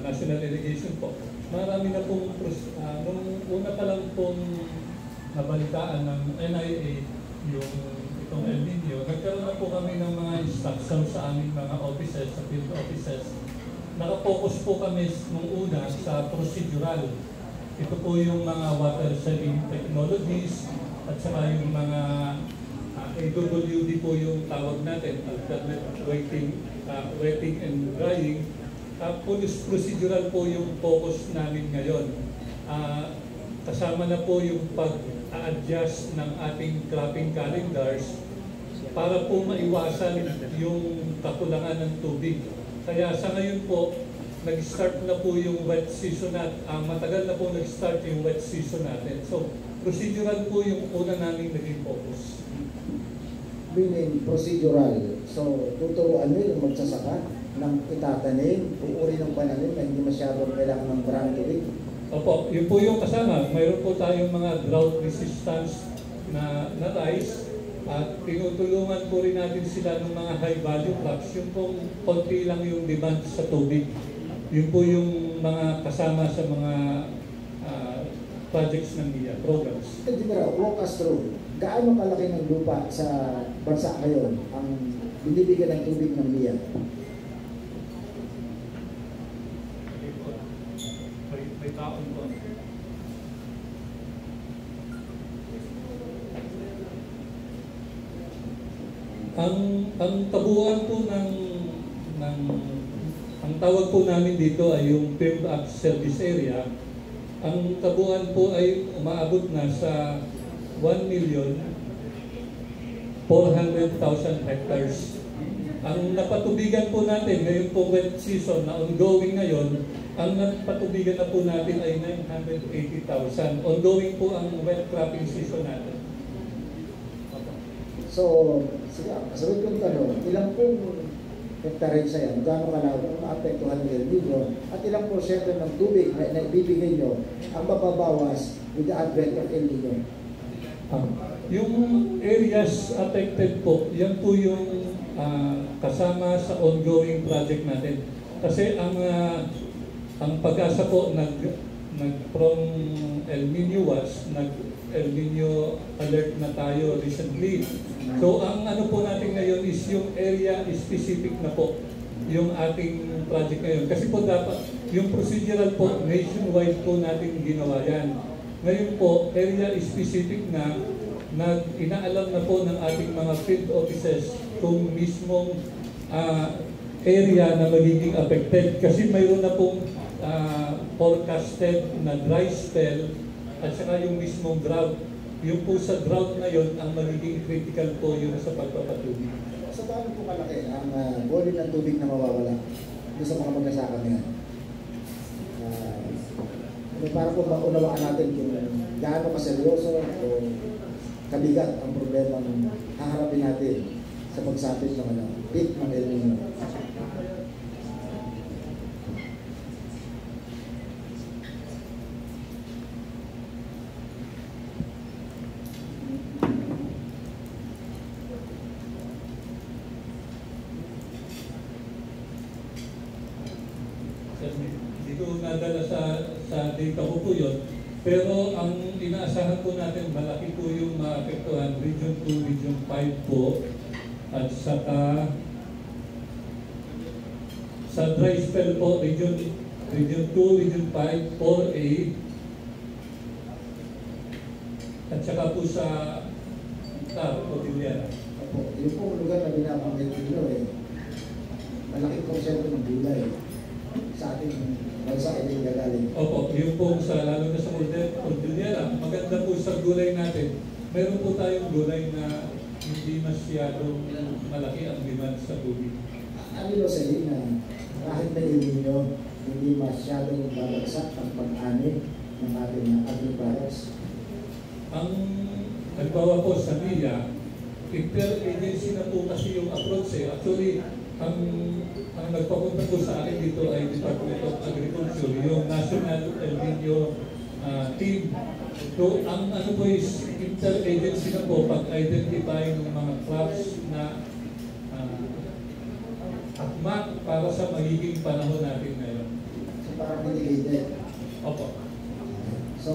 National Irrigation po. Marami na pong, nung una pa lang pong nabalitaan ng NIA yung itong El Niño, nagkaroon na po kami ng mga instructions sa aming mga offices, sa field offices. Nakapokus po kami nung una sa procedural. Ito po yung mga water saving technologies at saka yung mga AWD po yung tawag natin, alternate wetting and drying. Procedural po yung focus namin ngayon. Kasama na po yung pag-adjust ng ating cropping calendars para po maiwasan yung kakulangan ng tubig. Kaya sa ngayon po, nag-start na po yung wet season natin. Matagal na po nag-start yung wet season natin. So, procedural po yung una namin naging focus. Meaning procedural. So, tuturuan nyo yung magsasaka ng itatanim, uri ng pananim na hindi masyadong kailangan ng maraming tubig. Opo, yun po yung kasama. Mayroon po tayong mga drought-resistant na rice at tinutulungan po rin natin sila ng mga high-value crops. Yung po, konti lang yung demand sa tubig. Yun po yung mga kasama sa mga projects ng NIA, programs. Engineer, walk us through. Gaano kalaki ng lupa sa bansa ngayon ang binibigyan ng tubig ng NIA? May taon po. Ang kabuuan po ang tawag po namin dito ay yung field of service area. Ang kabuuan po ay umaabot na sa 1,400,000 hectares. Ang napatubigan po natin ngayon po wet season na ongoing ngayon, ang napatubigan na po natin ay 980,000. Ongoing po ang wet cropping season natin. So, sige, sabi kong tanong, ilang pong hektarya yan, gaano kalawak ang maapektuhan ng El Niño, at ilang porsyento ng tubig na ibibigay nyo ang mababawas with the advent of El Niño? Yung areas affected po, yan po yung kasama sa ongoing project natin. Kasi ang PAGASA po from El Niño El Niño alert na tayo recently. So ang ano po natin ngayon is yung area specific na po yung ating project ngayon. Kasi po dapat yung procedural po nationwide po natin ginawa yan. Ngayon po area specific na inaalam na po ng ating mga field offices kung mismong area na magiging affected. Kasi mayroon na pong forecasted na dry spell at saka yung mismong drought. Yung po sa drought na yun, ang magiging critical po yung sa pagpapatubig. So paano po kalaki ang volume ng tubig na mawawala doon sa mga mag-asaka ngayon? Para po maunawaan natin kung gaano kaseryoso o kabigat ang problema ng haharapin natin sa pagsapit ng peak ng El Niño. Hindi ko nadala sa data ko po yun. Pero ang inaasahan po natin, malaki po yung maapektuhan, Region 2, Region 5 po. At saka sa dry spell po, Region 2, Region 5, 4A. At saka po sa Cordillera. Yung po lugar na binabanggit nyo malaking porsyento ng gulay sa ating bansa ay nagagaling. Opo, yun po lalo na sa Cordillera, maganda po sa gulay natin. Meron po tayong gulay na hindi masyadong malaki ang demand sa tubig. Ano yung sabihin na kahit na ninyo, hindi masyadong babagsak ang pag-ani ng ating agri-products? Ang halimbawa po sa NIA, inter-agency na po kasi yung approach eh. Actually, ang nagpapunta po sa akin dito ay Department of Agriculture, yung National El Niño team. So, ang ano po is inter-agency na po pag-identify ng mga crops na akma para sa magiging panahon natin ngayon. So, irrigated. Opo. So,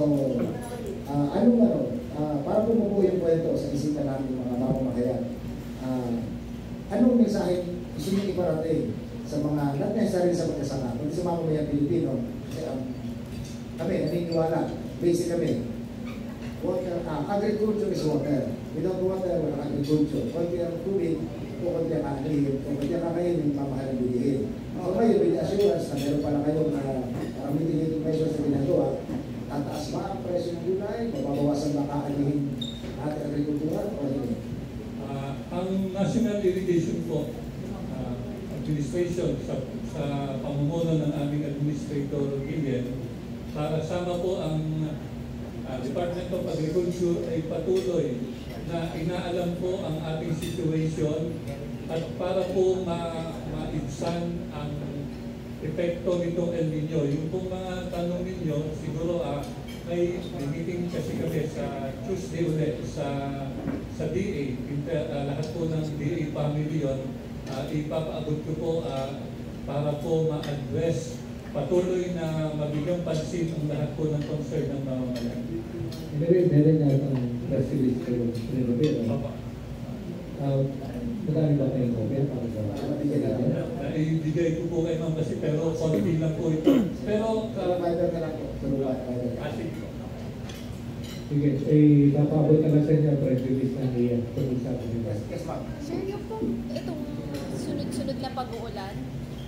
para bumubuo yung kwento sa isipan namin mga mamamahayan, anong mensahe gusto nyo iparating sa mga, not necessarily sa pagkasama, kundi sa mamamayan Pilipino? Kasi kami, naniniwala, basic kami, water, agriculture is water. Without water, walang agriculture. Kunti ang tubig, o kunti ang kakainin, o kunti ang kakainin, mamahal ang bilihin. So ngayon, with assurance na meron pala kayo na mitigating measures na ginagawa, tataas ba ang presyo ng gulay? Mababawasan ba kaanihin ating agrikultura? O hindi? Ang National Irrigation Administration sa pamumuno ng aming Administrator Gillian, para sama po ang Department of Agriculture ay patuloy na inaalam po ang ating situation at para po maibsan ang epekto nitong El Niño. Yung pong mga tanong ninyo, siguro may meeting kasi kami sa Tuesday ulit sa DA. Lahat po ng DA family yun, ipapaabot ko po para po ma-address, patuloy na mabigyang pansin ang lahat po ng concern ng mamamayan. Meron nga ang press release ko rin Papa. Madami ba kayong kopya para sa Ibigay ko po kay Ma'am kasi pero konti lang po ito. Pero Fiber na lang po. sige, napabot na lang sa inyo ang press release ng NIA. Yes, ma'am. Sir, yung pong itong sunod-sunod na pag-uulan,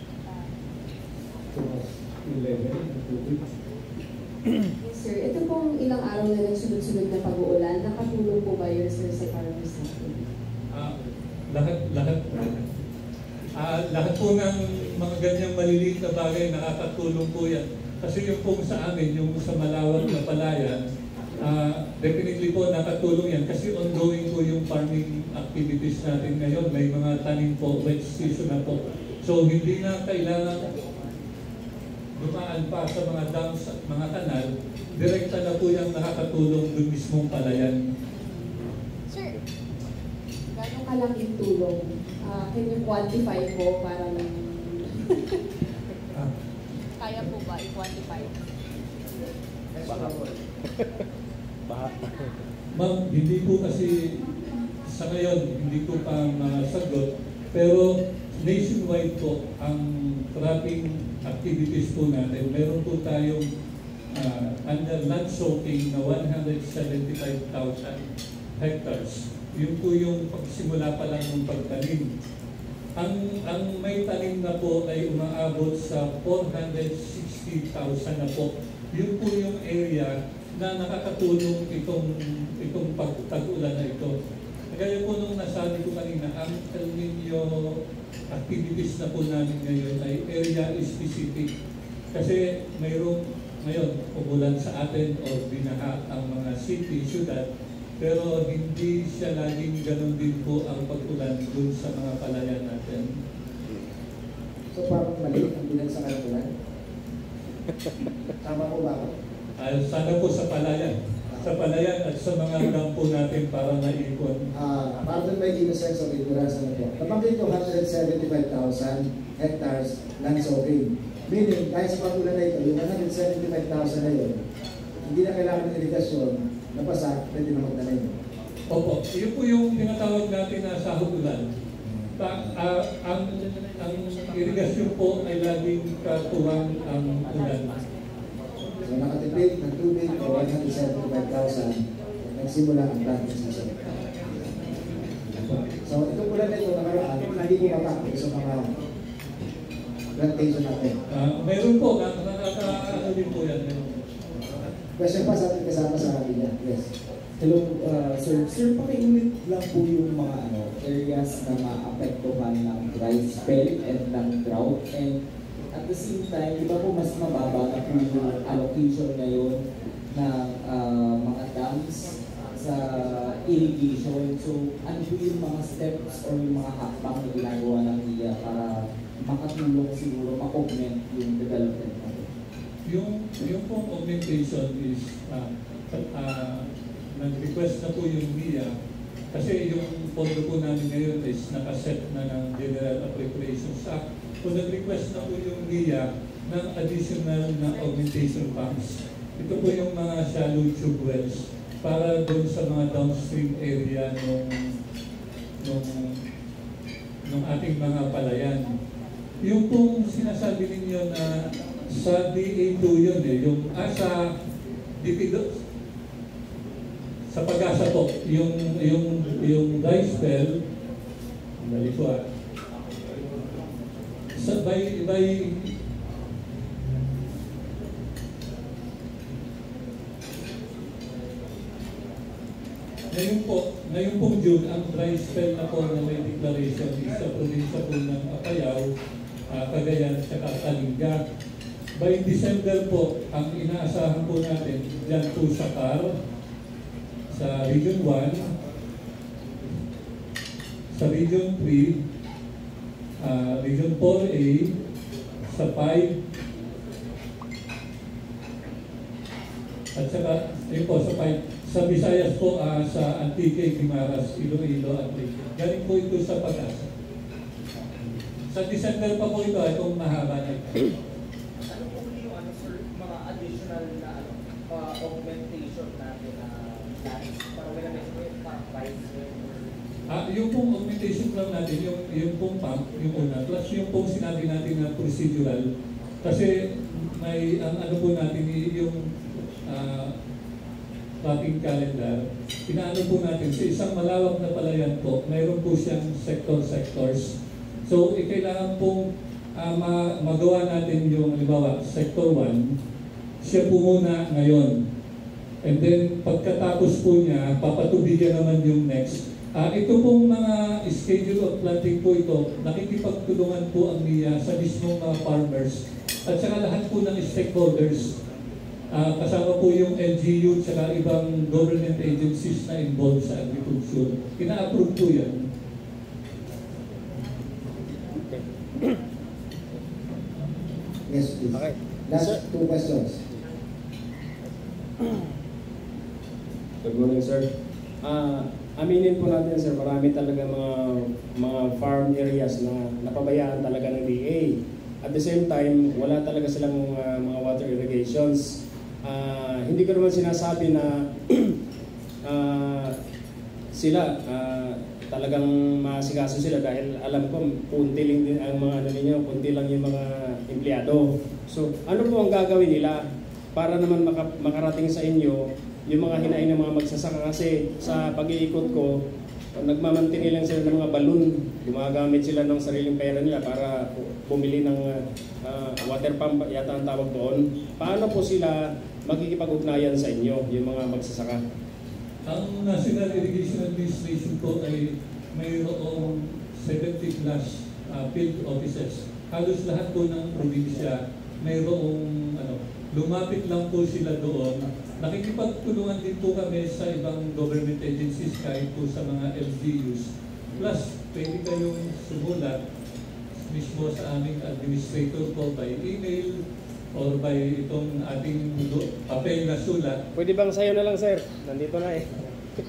Yes, sir. Ito pong ilang araw na ng sunod-sunod na pag-uulan, nakatulong po ba yun, sir, sa farmers natin? Lahat po ng mga ganyang maliliit na bagay nakakatulong po yan. Kasi yung po sa amin, yung sa malawak na palayan, definitely po nakatulong yan kasi ongoing po yung farming activities natin ngayon. May mga tanim po, wet season na po. So hindi na kailangan dumaan pa sa mga dams at mga kanal, direkta na po yung nakakatulong dun mismong palayan. sir, Gano'ng kalaking tulong? Can you quantify po para kaya po ba i-quantify? Ma'am, hindi po kasi sa ngayon, hindi ko pa masagot, pero nationwide po ang cropping activities po natin. Meron po tayong under land soaking na 175,000 hectares. Yun po yung pagsimula pa lang ng pagtanim. Ang may tanim na po ay umaabot sa 460,000 na po. Yun po yung area na nakakatulong itong pagtag-ulan na ito. Kaya po nung nasabi ko kanina, ang El Niño activities na po namin ngayon ay area specific. Kasi mayroong ngayon umulan sa atin o binaha ang mga city, syudad, pero hindi siya laging ganun din po ang pag-ulan dun sa mga palayan natin. So parang mali ang bilang sa kalikulan? Tama po ba ako? Sana po sa palayan. Sa palayan at sa mga dampo natin para naipon. Para doon may innocence of ignorance na po. Nabanggit ko 175,000 hectares land soaking. Meaning, dahil sa pag-ulan na ito, yung 175,000 na yun, hindi na kailangan ng irigasyon, napasa, pwede na magtanim. Opo, yun po yung tinatawag natin na sahog ulan. Ang irigasyon po ay laging katuwang ang ulan. So nakatipid ng tubig o 175,000, nagsimula ang planting season. So itong ulan na ito nakaraan, hindi ko mapakit sa mga plantation natin. Mayroon po, nakakaano din po yan. Question pa sa ating kasama sa kabila. Yes. Hello, sir. Sir, pakiulit lang po yung mga areas na maapektuhan ng dry spell and ng drought. And at the same time, di ba po mas mababa na po yung allocation ngayon ng mga dams sa irrigation. So, ano po yung mga steps or yung mga hakbang na ginagawa ng NIA para makatulong siguro, ma-augment yung development natin? Yung pong augmentation is nag-request na po yung NIA kasi yung pondo po namin ngayon is nakaset na ng General Appropriations Act. Kung nag-request na po yung NIA, ng additional na augmentation pumps. Ito po yung mga shallow tube wells para doon sa mga downstream area nung ating mga palayan. Yung pong sinasabi ninyo na sa DA2 yun yung sa sa PAGASA po, yung dry spell, bali po ngayon pong June, ang dry spell na po na may declaration is sa probinsya po ng Apayao, Cagayan, at Kalinga. By December po, ang inaasahan po natin dyan po sa CAR, sa Region 1, sa Region 3, Region 4A, sa 5, at saka, yun po, sa 5, sa Visayas po, sa Antique, Guimaras, Iloilo, at Leyte. Galing po ito sa PAGASA. Sa December pa po ito, itong mahaba na ito. Ano po yung sir, mga additional na augmentation natin na plans? Para wala na yung price? Yung pong augmentation plan natin, yung pong pump, yung una, plus yung pong sinabi natin na procedural. Kasi may, ang ano po natin, yung cropping calendar, inaano po natin, sa isang malawak na palayan po, mayroon po siyang sectors. So, kailangan pong magawa natin yung, halimbawa, sector 1, siya po muna ngayon. And then, pagkatapos po niya, papatubigan naman yung next. Ito pong mga schedule of planting po ito, nakikipagtulungan po ang NIA sa mismong mga farmers at saka lahat po ng stakeholders. Kasama po yung LGU at saka ibang government agencies na involved sa agriculture. Ina-approve po yan. Yes, please. Okay. Last two questions. Good morning, sir. Aminin po natin, sir, marami talaga mga farm areas na napabayaan talaga ng DA. At the same time, wala talaga silang mga water irrigations. Hindi ko naman sinasabi na sila talagang masikaso sila dahil alam ko punti lang din ang mga ano ninyo, punti lang yung mga empleyado. So, ano po ang gagawin nila para naman makarating sa inyo yung mga hinaing ng mga magsasaka? Kasi sa pag-iikot ko, nagmamantini lang sila ng mga balloon. Gumagamit sila ng sariling pera nila para bumili ng water pump, yata ang tawag doon. Paano po sila magkikipag-ugnayan sa inyo, yung mga magsasaka? Ang National Irrigation Administration po ay mayroong 70 plus field offices. Halos lahat po ng probinsya mayroong lumapit lang po sila doon. Nakikipagtulungan din po kami sa ibang government agencies kahit po sa mga LGUs. Plus, pwede kayong sumulat mismo sa aming administrator po by email or by itong ating papel na sulat. Pwede bang sayo na lang, sir? Nandito na eh.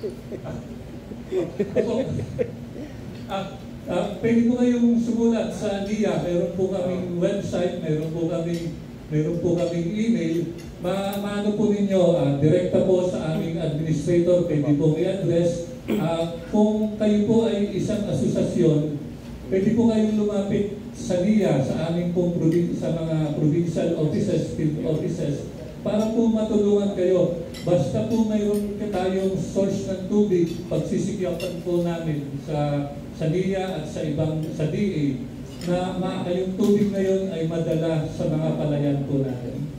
Pwede po kayong sumulat sa NIA. Meron po kaming website, meron po kaming email. Maano po ninyo, direkta po sa aming administrator, pwede po i-address. Kung kayo po ay isang asosasyon, pwede po kayong lumapit sa NIA, sa aming pong sa mga provincial offices, field offices, para po matulungan kayo. Basta po mayroon tayong source ng tubig, pagsisikyapan po namin sa NIA at sa DA, na yung tubig na yun ay madala sa mga palayan po natin.